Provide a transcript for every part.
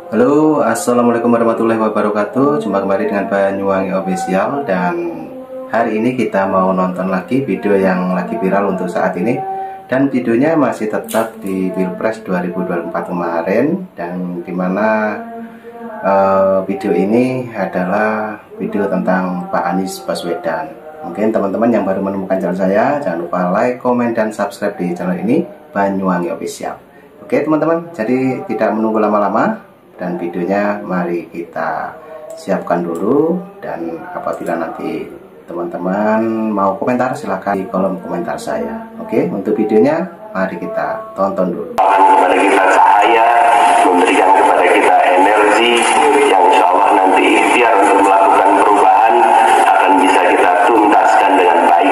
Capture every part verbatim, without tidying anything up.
Halo, assalamualaikum warahmatullahi wabarakatuh. Jumpa kembali dengan Banyuwangi Official. Dan hari ini kita mau nonton lagi video yang lagi viral untuk saat ini. Dan videonya masih tetap di Pilpres dua ribu dua puluh empat kemarin. Dan dimana uh, video ini adalah video tentang Pak Anies Baswedan. Mungkin teman-teman yang baru menemukan channel saya, jangan lupa like, komen, dan subscribe di channel ini, Banyuwangi Official. Oke teman-teman, jadi tidak menunggu lama-lama, dan videonya mari kita siapkan dulu. Dan apabila nanti teman-teman mau komentar, silahkan di kolom komentar saya. Oke, untuk videonya mari kita tonton dulu. Kepada kita cahaya, memberikan kepada kita energi yang insya Allah nanti ikhtiar untuk melakukan perubahan akan bisa kita tuntaskan dengan baik.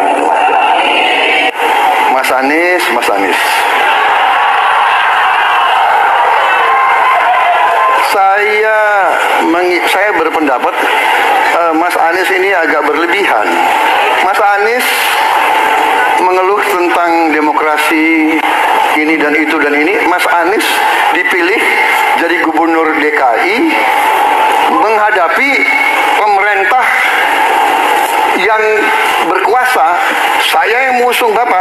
Mas Anies, Mas Anies. Saya saya berpendapat uh, Mas Anies ini agak berlebihan. Mas Anies mengeluh tentang demokrasi ini dan itu dan ini. Mas Anies dipilih jadi gubernur D K I menghadapi pemerintah yang berkuasa. Saya yang mengusung Bapak.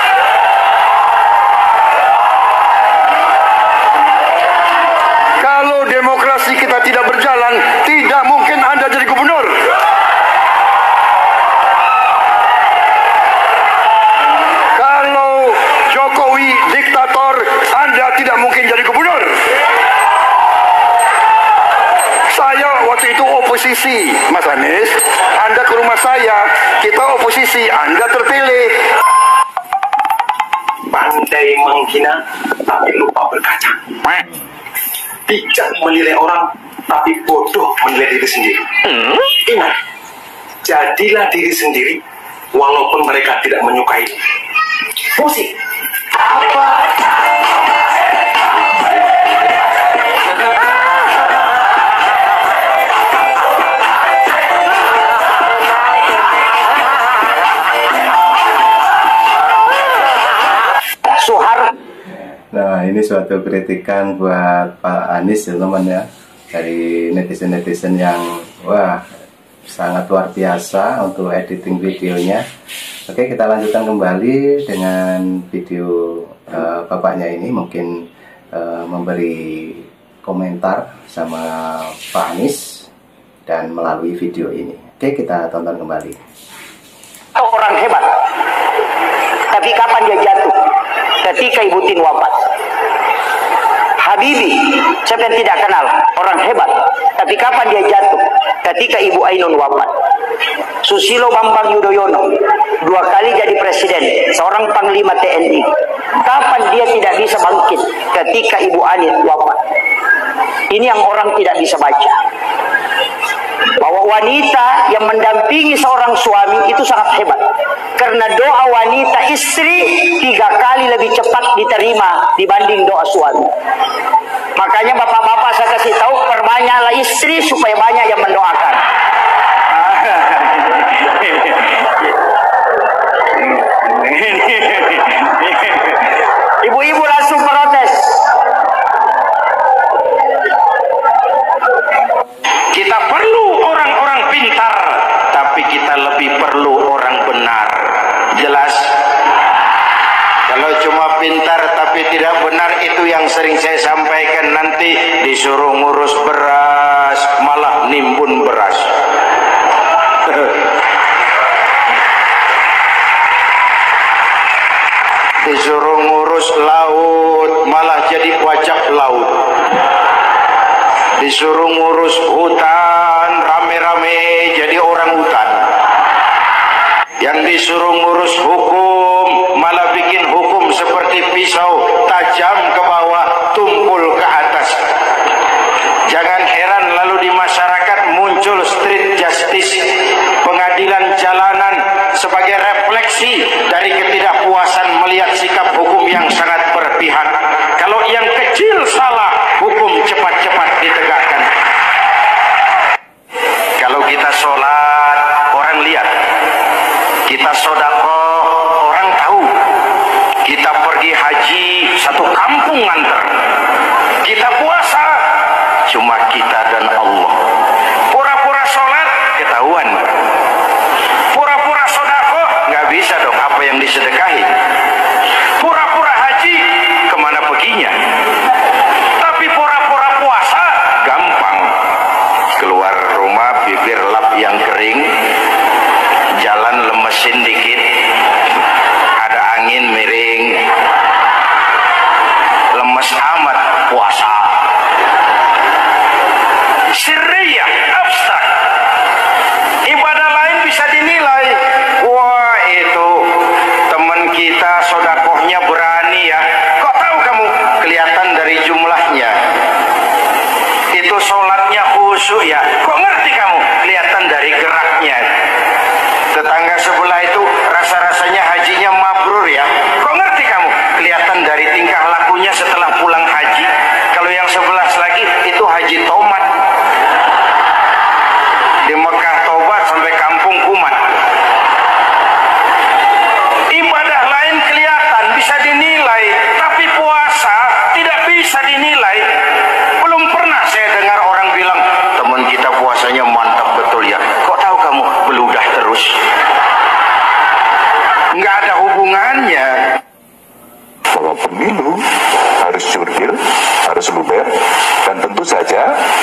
Kalau demokrasi kita tidak berjalan, tidak mungkin Anda jadi gubernur. Kalau Jokowi diktator, Anda tidak mungkin jadi gubernur. Saya waktu itu oposisi, Mas Anies. Anda ke rumah saya, kita oposisi, Anda terpilih. Pandai menghina, tapi lupa berkaca. Bijak menilai orang, tapi bodoh menilai diri sendiri. Hmm? Ingat, jadilah diri sendiri, walaupun mereka tidak menyukai. Musik. Apa? Suhar. Nah, ini suatu kritikan buat Pak Anies ya teman ya, dari netizen-netizen yang wah sangat luar biasa untuk editing videonya. Oke, kita lanjutkan kembali dengan video uh, bapaknya ini, mungkin uh, memberi komentar sama Pak Anies dan melalui video ini. Oke, kita tonton kembali. Orang hebat, tapi kapan dia jatuh? Ketika Ibu Tin wafat. Habibie, siapa yang tidak kenal, orang hebat, tapi kapan dia jatuh? Ketika Ibu Ainun wafat. Susilo Bambang Yudhoyono, dua kali jadi presiden, seorang panglima T N I. Kapan dia tidak bisa bangkit? Ketika Ibu Ani wafat. Ini yang orang tidak bisa baca. Bahwa wanita yang mendampingi seorang suami itu sangat hebat. Karena doa wanita istri tiga kali lebih cepat diterima dibanding doa suami. Makanya bapak-bapak saya kasih tahu, perbanyaklah istri supaya banyak yang mendoakan. Ibu-ibu langsung protes. Kita perlu orang-orang pintar, tapi kita lebih perlu orang benar. Jelas? Kalau cuma pintar tapi tidak benar, itu yang sering saya sampaikan, nanti disuruh ngurus beras malah nimbun beras. Disuruh ngurus laut malah jadi pajak laut. Disuruh ngurus hutan rame-rame jadi orang hutan. Yang disuruh ngurus hukum malah bikin hukum seperti pisau, tajam ke bawah, tumpul ke atas. Jangan heran lalu di masyarakat muncul street justice, pengadilan jalanan, sebagai refleksi dari ketidakpuasan melihat sikap hukum yang sangat berpihak. Kalau yang kecil salah, hukum cepat-cepat ditegakkan. Kalau kita sholat, orang lihat. Kita sedekah, orang tahu. Kita pergi haji, satu kampung nganter. Kita puasa, cuma sodakohnya berani ya. Kok tahu kamu? Kelihatan dari jumlahnya. Itu sholatnya khusyuk ya. Kok ngerti kamu? Kelihatan dari geraknya. Tetangga sebelah itu rasa-rasanya hajinya mabrur ya. Kok ngerti kamu? Kelihatan dari tingkah lakunya setelah pulang haji. Kalau yang sebelah lagi itu haji tomat. Di Mekah tobat sampai kampung kumat. Ibadah lain kelihatan bisa dinilai, tapi puasa tidak bisa dinilai. Belum pernah saya dengar orang bilang, teman kita puasanya mantap betul ya. Kok tahu kamu? Beludah terus. Nggak ada hubungannya. Bahwa pemilu harus jurdil, harus luber, dan tentu saja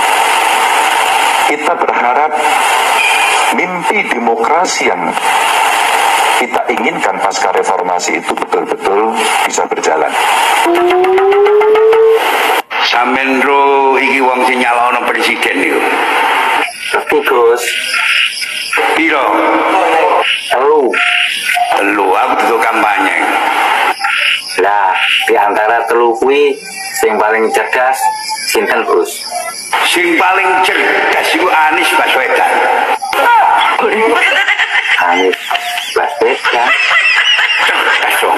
kita berharap mimpi demokrasi yang kita inginkan pasca reformasi itu betul-betul bisa berjalan. Samendro iki wong sing nyalono presiden niku. Tapi Gus, Piro? lu, Lu aku tuh kampanye. lah di antara telu kuwi sing paling cerdas sinten Gus? Sing paling cerdas iku Anies Baswedan. Anies Baswedan. Cerdas dong.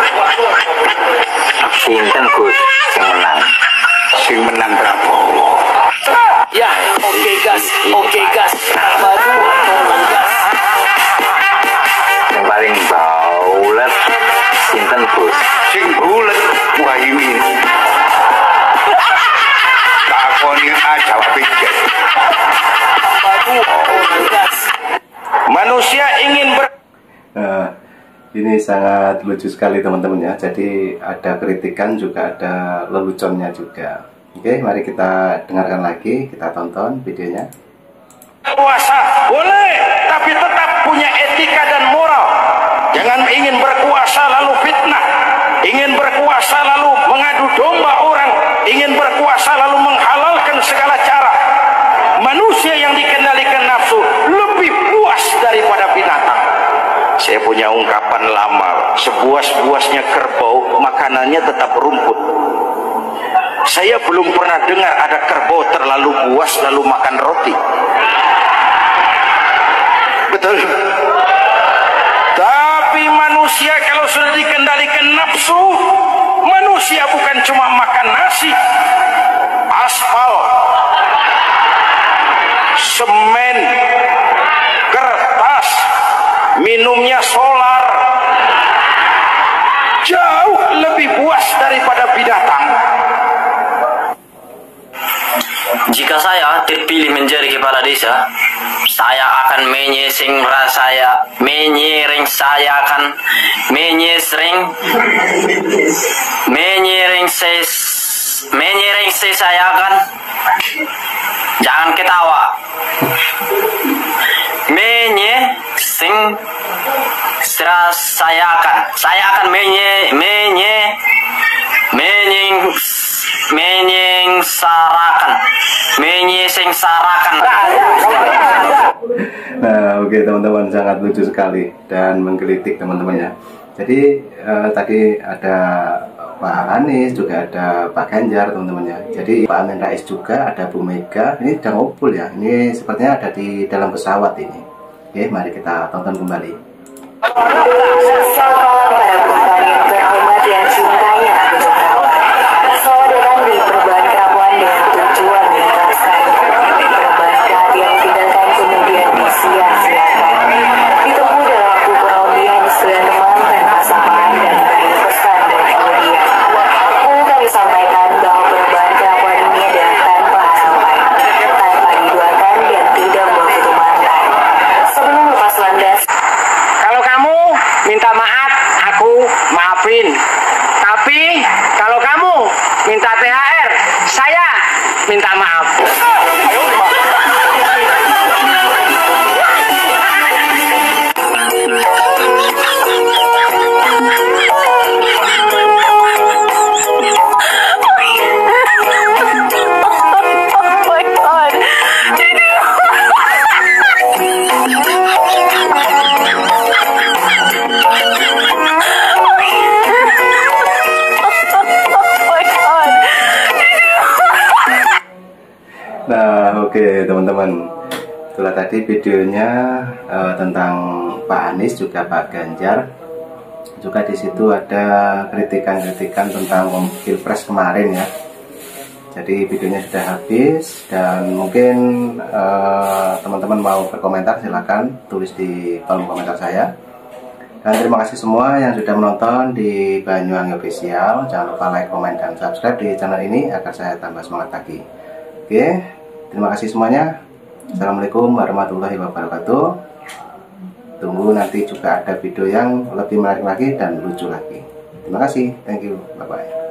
Sinten Gus sing menang? Sing menang Prabowo. Ya, oke gas, oke gas. Maju, gas. Yang paling baulet sinten Gus? Sing bulet Muhaimin. Takoni aja pikir. Maju, gas. Manusia ingin ber Nah, ini sangat lucu sekali teman-teman ya. Jadi ada kritikan juga ada leluconnya juga. Oke, mari kita dengarkan lagi, kita tonton videonya. Puasa boleh, tapi tetap punya etika dan moral. Jangan ingin berkuasa lalu fitnah, ingin berkuasa lalu mengadu domba orang, ingin berkuasa lalu menghalalkan segala cara. Manusia yang dikendalikan nafsu lebih puas daripada binatang. Saya punya ungkapan lama, sebuas-buasnya kerbau, makanannya tetap rumput. Saya belum pernah dengar ada kerbau terlalu puas lalu makan roti. Betul. Tapi manusia kalau sudah dikendalikan nafsu, manusia bukan cuma makan nasi, aspal, semen, kertas, minumnya solar, jauh lebih puas daripada binatang. Jika saya terpilih menjadi kepala desa, saya akan menyering saya, menyering saya akan menyering, menyering ses, menyering ses saya akan. Jangan ketawa. Menyering saya akan, saya akan menye, menye, menying. menyengsarakan menyengsarakan. Nah, oke teman-teman, sangat lucu sekali dan menggelitik teman-teman ya. Jadi eh, tadi ada Pak Anies, juga ada Pak Ganjar teman-teman ya. Jadi Pak Amin Rais juga, ada Bu Mega. Ini sedang ngumpul ya. Ini sepertinya ada di dalam pesawat ini. Oke, mari kita tonton kembali. Salam para penumpang yang terhormat yang cintanya aku tahu. Saudara di perubahan kerapuan dengan tujuan lintasan. Perubahan kerabat yang tinggalkan kemudian disia-siakan. Ditempuh dalam waktu kurang lebih sembilan teman tanpa samaan dan beri pesan dari kemudian. Perlu kami sampaikan bahwa perubahan kerapuan ini adalah tanpa harapan, tanpa diduakan dan tidak begitu mantan. Sebelum lepas landas. Kalau kamu minta maaf, aku maafin. Tapi kalau kamu minta T H R, saya minta maaf. Oke teman-teman, itulah tadi videonya uh, tentang Pak Anies juga Pak Ganjar. Juga di situ ada kritikan-kritikan tentang Pilpres kemarin ya. Jadi videonya sudah habis dan mungkin teman-teman uh, mau berkomentar silahkan tulis di kolom komentar saya. Dan terima kasih semua yang sudah menonton di Banyuwangi Official. Jangan lupa like, komen, dan subscribe di channel ini agar saya tambah semangat lagi. Oke, terima kasih semuanya. Assalamualaikum warahmatullahi wabarakatuh. Tunggu nanti juga ada video yang lebih menarik lagi dan lucu lagi. Terima kasih, thank you, bye bye.